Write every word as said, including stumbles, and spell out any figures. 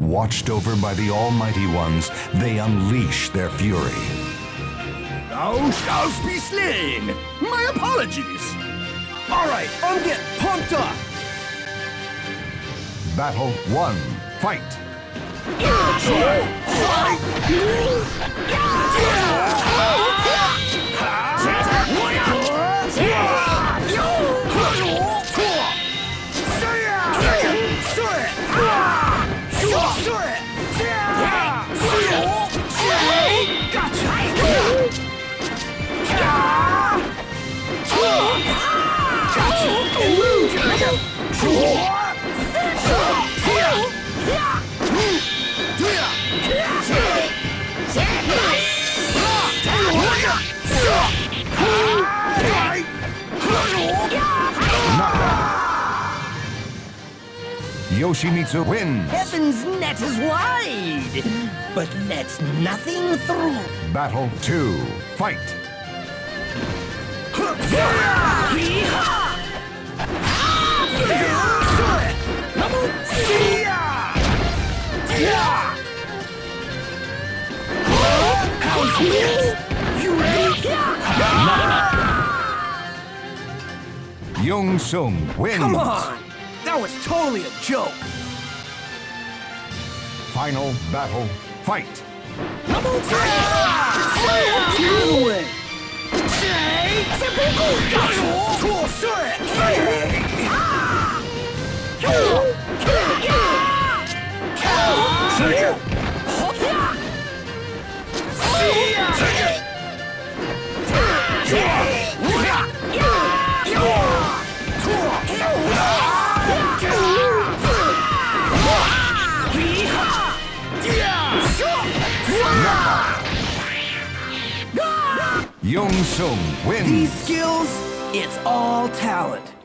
Watched over by the Almighty Ones, they unleash their fury. Thou shalt be slain! My apologies! Alright, I'm getting pumped up! Battle one. Fight! Yoshimitsu wins. Heaven's net is wide, but lets nothing through. Battle two. Fight! Yun-seong wins. Come on! That was totally a joke! Final battle. Fight! Yun-seong wins. These skills, it's all talent.